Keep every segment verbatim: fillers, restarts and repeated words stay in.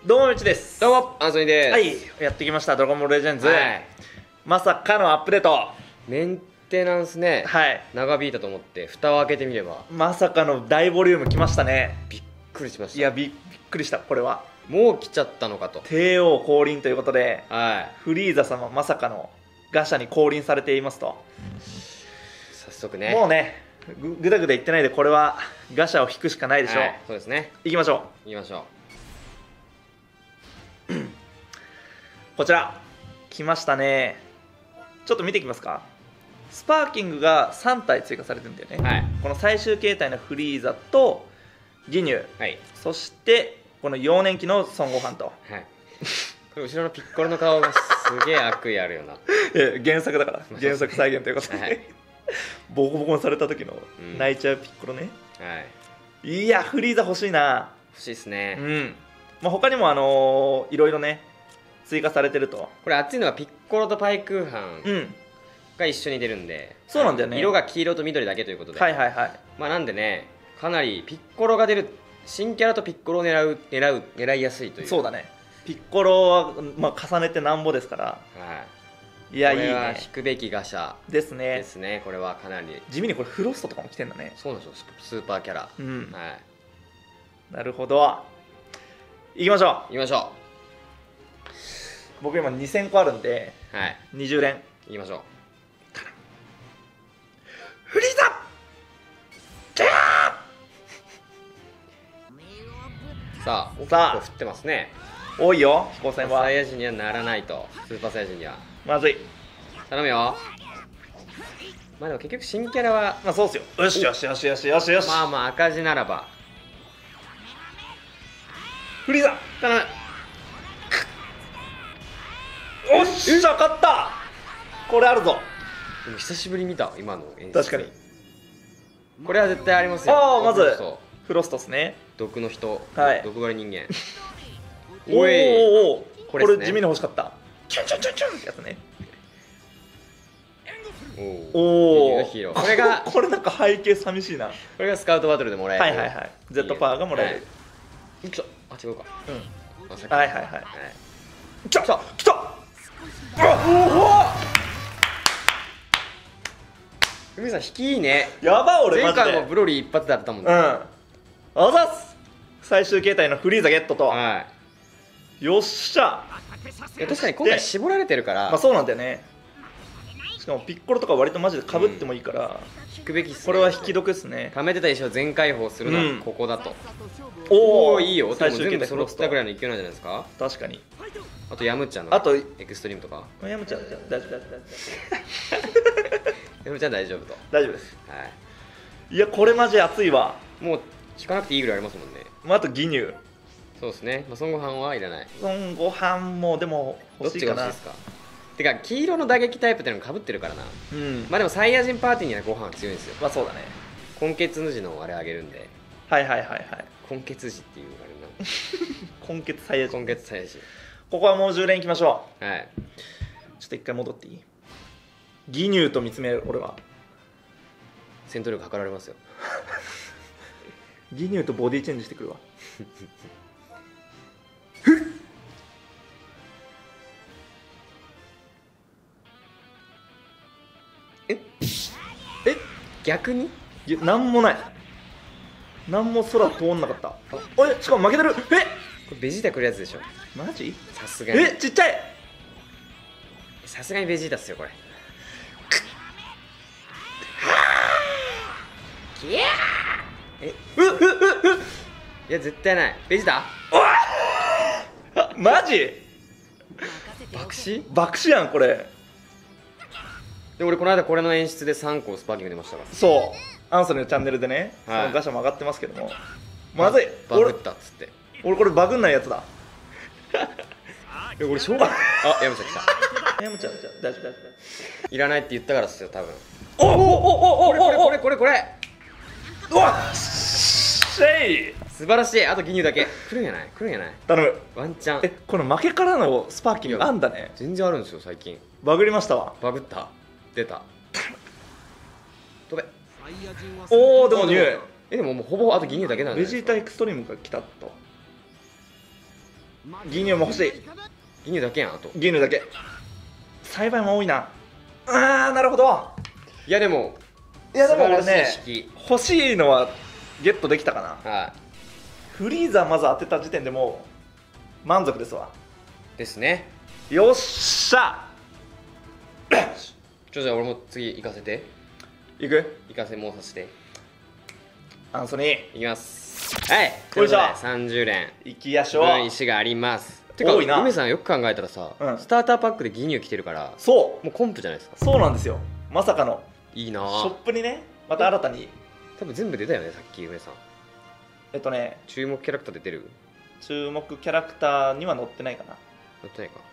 どうもみちです。 どうもアンソニーです。 はい、やってきましたドラゴンボールレジェンズ、 はい、 まさかのアップデート。 メンテナンスね、はい、長引いたと思って蓋を開けてみればまさかの大ボリューム来ましたね。 びっくりしました。 いや び, びっくりした。これはもう来ちゃったのかと。 帝王降臨ということで、 はい、 フリーザ様まさかのガシャに降臨されていますと。 早速ね、 もうねぐぐだぐだ言ってないで、これはガシャを引くしかないでしょう。はい、 そうですね。 行きましょう行きましょう。 こちら来ましたね。ちょっと見ていきますか。スパーキングがさん体追加されてるんだよね、はい、この最終形態のフリーザとギニュー、はい、そしてこの幼年期の孫悟飯と、はい、 これ後ろのピッコロの顔がすげえ悪意あるような原作だから原作再現ということで、はい、ボコボコにされた時の泣いちゃうピッコロね、うん、はい、いやフリーザ欲しいな。 欲しいですね。 うん、まあ、他にもあのー、いろいろね追加されてると。 これ熱いのがピッコロとパイクーハンが一緒に出るんで、 うん、そうなんだよね。 色が黄色と緑だけということで、 はいはいはい、 まあなんでね、かなりピッコロが出る新キャラとピッコロを狙う狙う狙いやすいという。 そうだね、ピッコロは、まあ、重ねてなんぼですから、はい、いやいいね。これは引くべきガシャですね。 ですね。これはかなり地味にこれフロストとかも来てんだね。 そうなんですよ、スーパーキャラ、うん、はい、 なるほど。行きましょう行きましょう。 僕今にせんこあるんで、はい、にじゅう連いきましょう。 フリーザキャーさあ、さあ振ってますね。 多いよ飛行船は。 サイヤ人にはならないと。スーパーサイヤ人にはまずい。 頼むよ。まあでも結局新キャラはまあそうっすよ。よしよしよしよしよしよし。 まあまあ赤字ならばフリーザ頼む。おっしゃ勝った。これあるぞ。 でも久しぶり見た今の演出。 確かにこれは絶対ありますよ。 ああ、まずフロストっすね。 毒の人、 はい、 毒狩り人間おいおお、これ、ね、これ地味に欲しかった。チュンチュンチュンチュンってやつね。おお、これがこれなんか背景寂しいな。 これがスカウトバトルでもらえる。 はいはいはい、 Z パワーがもらえる。 いくぞ。あ、違うか。うん、 はいはいはい、来た来た来た。おお、海さん引きいいね。 やばい。俺前回もブロリー一発だったもんね。 うん、あざっす。最終形態のフリーザゲットと、はい、よっしゃ。 いや確かに今回絞られてるから、 まあそうなんだよね。しかもピッコロとか割とマジでかぶってもいいから、うん、 引くべきっすね。 これは引き得っすね。 貯めてた石を全開放するのはここだと、 うん、おおいいよ。最終形態揃ったぐらいの勢いなんじゃないですか。 確かに。 あとヤムちゃんのあとエクストリームとか。 ヤムちゃん大丈夫大丈夫大丈夫ヤムちゃん大丈夫と。 大丈夫です。はい。いやこれマジ熱いわ。 もう引かなくていいぐらいありますもんね。 まあ、あとギニュー。 そうですね。まあ、孫悟飯はいらない。 孫悟飯もでも欲しいかな。どっちが欲しいですか。 てか黄色の打撃タイプっていうのがかぶってるからな。うん。まあでもサイヤ人パーティーにはご飯は強いんですよ。 まあそうだね。 根血主のあれあげるんで。 はいはいはいはい。 根血主っていうのがあるな。根血サイヤ人。 根血サイヤ人。 ここはもうじゅう連いきましょう。 はい。 ちょっと一回戻っていい？ギニューと見つめる。俺は戦闘力測られますよ。 ギニューとボディチェンジしてくるわ。 ええ逆にいやなんもない。なんも空通んなかった。あえしかも負けてる。えこれベジータ来るやつでしょ。 マジ？ さすがに。 えちっちゃい。 さすがにベジータっすよこれ。キヤーえうっうっうっうっいや絶対ない。ベジータマジ爆死爆死やんこれ。 で俺この間これの演出でさんこスパーキング出ましたから。 そうアンソニーのチャンネルでね、はい、そのガシャも上がってますけども、まずい。 バグったっつって。 俺これバグんないやつだ。 いや俺しょうがない。あ、ヤムちゃん来た。 ヤムちゃん大丈夫大丈夫。いらないって言ったからっすよ多分。 おおおおおおこれこれこれこれうわシェイ素晴らしい。あとギニューだけ来るんやない来るんやない。 頼む。 ワンチャン。 えこの負けからのスパーキングあんだね。 全然あるんですよ最近。 バグりましたわ。 バグった出た。飛べ。 おおでもニュー。 え、でももうほぼあとギニューだけなんで。 ベジータエクストリームが来たと。 ギニューも欲しい。 ギニューだけやんあと。 ギニューだけ。栽培も多いな。あー、なるほど。 いやでもいやでも俺素晴らねしい欲しいのはゲットできたかな。 はフリーザまず当てた時点でもう満足ですわ。 いですね。 よっしゃ。 ちょじゃあ俺も次行かせていく行かせもうさせてアンソニーいきます。はい、とよいうしょいことでさんじゅう連行きやしょう。 分石があります。てか多いな梅さんよく考えたらさ、 うんスターターパックでギニュー来てるからそもうコンプじゃないですか。 うそうなんですよ。まさかのいいなショッぁ。 プにねまた新たに多分全部出たよねさっき梅さん。 えっとね注目キャラクター出てる？ 注目キャラクターには載ってないかな。 載ってないか。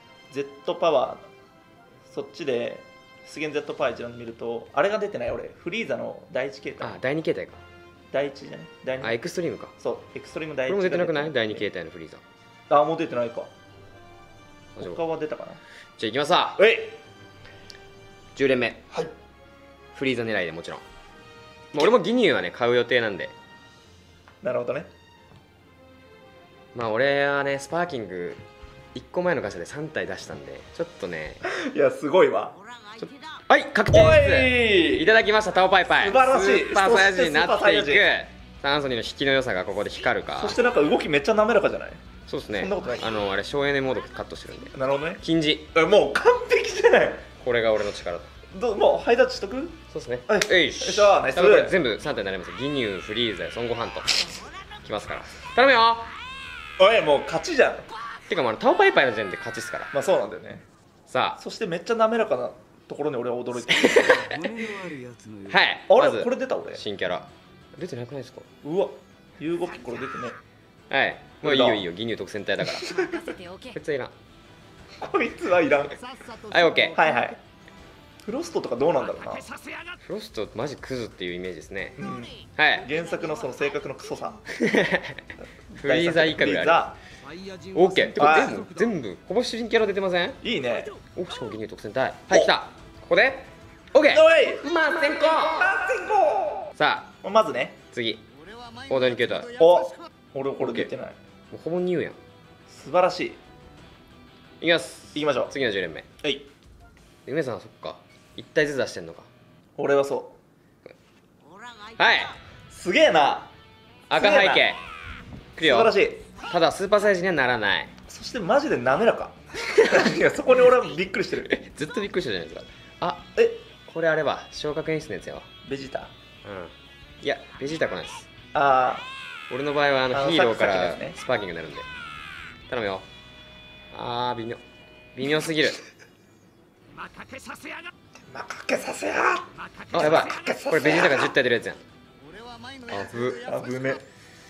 Z パワーそっちで出現 Z パワー一覧で見るとあれが出てない。俺フリーザの第一形態。 あ、だいに形態か。 第一じゃね第二あ、エクストリームか。 そうエクストリームこれ第一も出てなくない？ がだいに形態のフリーザ。 あもう出てないか。 あじゃあ他は出たかな。 じゃあ行きますわ。 えいじゅう連目はいフリーザ狙いでもちろん。まあ俺もギニューはね買う予定なんで。 なるほどね。 まあ俺はねスパーキングいっこまえの会社でさん体出したんでちょっとねいやすごいわ。 はい確定おです。 いいただきましたタオパイパイ。 素晴らしいスーパーサイヤ人になっていそしてスーパーサイヤく。アンソニーの引きの良さがここで光るか。 そしてなんか動きめっちゃ滑らかじゃない。 そうですね。 そんなことないあのあれ省エネモードカットしてるんで。 なるほどね。 金字。 えもう完璧じゃない。 これが俺の力だ。 どもうハイタッチしとく。 そうですね。 はいえいよいしょナイス。 多分これ全部さん体になりますよ。ギニュー、フリーザ、孫悟飯ときますから頼むよ。 おいもう勝ちじゃん。 てかもうあのタオパイパイの時点で勝ちっすから。 まあそうなんだよね。 さあそしてめっちゃ滑らかなところに俺は驚いてる。 はいあれまずこれ出た俺。 新キャラ出てなくないですか？ うわ遊語機これ出てね。 はいもういいよいいよギニュー特戦隊だからこいつはいらん。 こいつはいらん。 はいオッケー。 はいはい。フロストとかどうなんだろうな。 フロストマジクズっていうイメージですね。 うん、 はい原作のその性格のクソさ。 フリーザ以下ぐらいある。オッケーってか全部全部ほぼ主人キャラ出てません？ いいね。 おしかもギニュー特戦隊はい来た。ここでオッケーおいまあ先行。さあまずね。 次大谷形態。 お俺これ出てない。 もうほぼニューやん。 素晴らしい。 いきます。 いきましょう。 次のじゅう連目。 はい梅さんはそっかいち体ずつ出してんのか。 俺はそはい。 う。すげえな。 赤背景くるよ。 素晴らしい。 ただスーパーサイズにはならない。 そしてマジで滑らか。いやそこに俺はびっくりしてる。 ずっとびっくりしたじゃないですか。あえこれあれば昇格演出のやつやわ。 ベジータ。 うんいやベジータ来ないです。 あ俺の場合はあのあのヒーローからさっきのやつねスパーキングになるんで頼むよ。あー微妙微妙すぎる。 あ負けさせやあやばいこれベジータがじゅう体出るやつやん。あぶあぶね。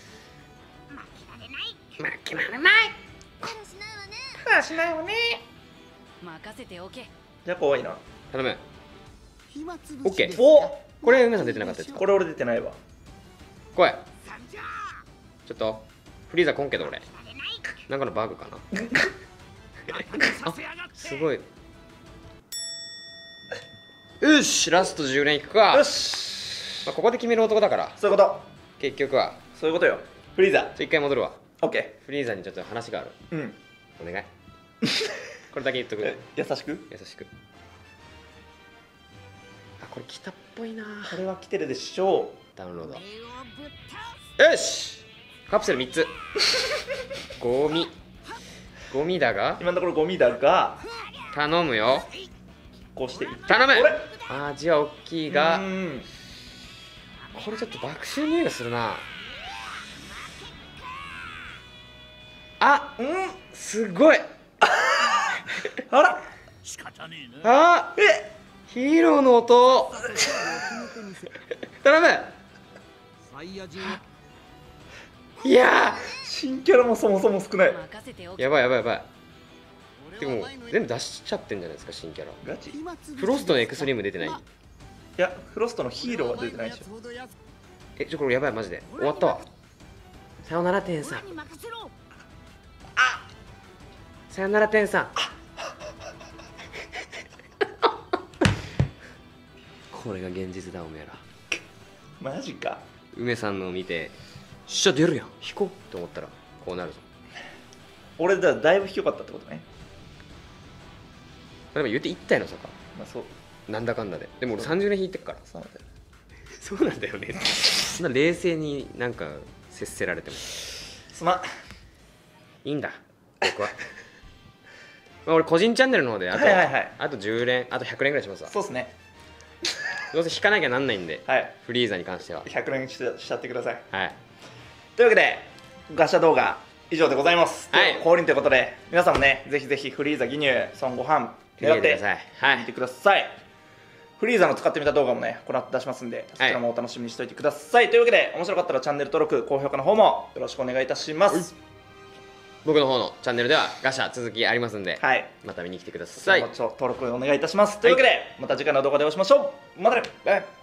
負けられない。 しないわね。 任せておけ。 じゃあ怖いな。 頼む。オッケー。 おこれ梅さん出てなかったですか？ これ俺出てないわ。 来い。ちょっとフリーザ来んけど俺なんかのバグかな。あすごい。よしラストじゅう連いくか。 よし。 まあ、ここで決める男だからそういうこと。 結局はそういうことよ。フリーザ。 ちょっと一回戻るわ。 オッケフリーザにちょっと話がある。 ー。うん。 お願いこれだけ言っとく。 え優しく。 優しく。あこれ来たっぽいな。 これは来てるでしょダウンロード。よしカプセルみっつゴミゴミだがう。今のところゴミだが頼むよ。 こうして頼む。 これ味は大きいがうんこれちょっと爆臭匂いがするな。あうんすごいあらあえヒーローの音頼む。いや新キャラもそもそも少ない。 任せておけ。 ーやばいやばいやばい。でも全部出しちゃってんじゃないですか新キャラ。 ガチいフロストのエクストリーム出てない。 やフロストのヒーローは出てないでしょ。 えちょこれやばいマジで終わったわ。さよなら天さん。さよなら天さん。これが現実だおめえら。 マジか。 梅さんのを見て「しゃ出るやん引こう」と思ったらこうなるぞ。 俺だだいぶ低かったってことね。 でも言っていったやろそこまあそうなんだかんだで。でも俺さんじゅうねん引いてっから。 そうなんだよ。 そうなんだよね。そんな冷静になんか接せられてもすまん。 いいんだ僕は。まあ俺個人チャンネルの方であと、 はいはいはい、 あとじゅう連あとひゃく連ぐらいしますわ。 そうですね。 どうせ引かなきゃなんないんで、 はい、 フリーザに関してはひゃく連ししちゃってください。 はい。 というわけでガシャ動画以上でございます。 はい。 降臨ということで皆さんもねぜひぜひフリーザギニュー孫悟飯狙って見てください。フリーザの使ってみた動画もねこの後出しますんで、そちらもお楽しみにしておいてください。というわけで面白かったらチャンネル登録高評価の方もよろしくお願いいたします。 僕の方のチャンネルではガシャ続きありますんで、はい、また見に来てください。 登録お願いいたします。というわけでまた次回の動画でお会いしましょう。またね。バイバイ。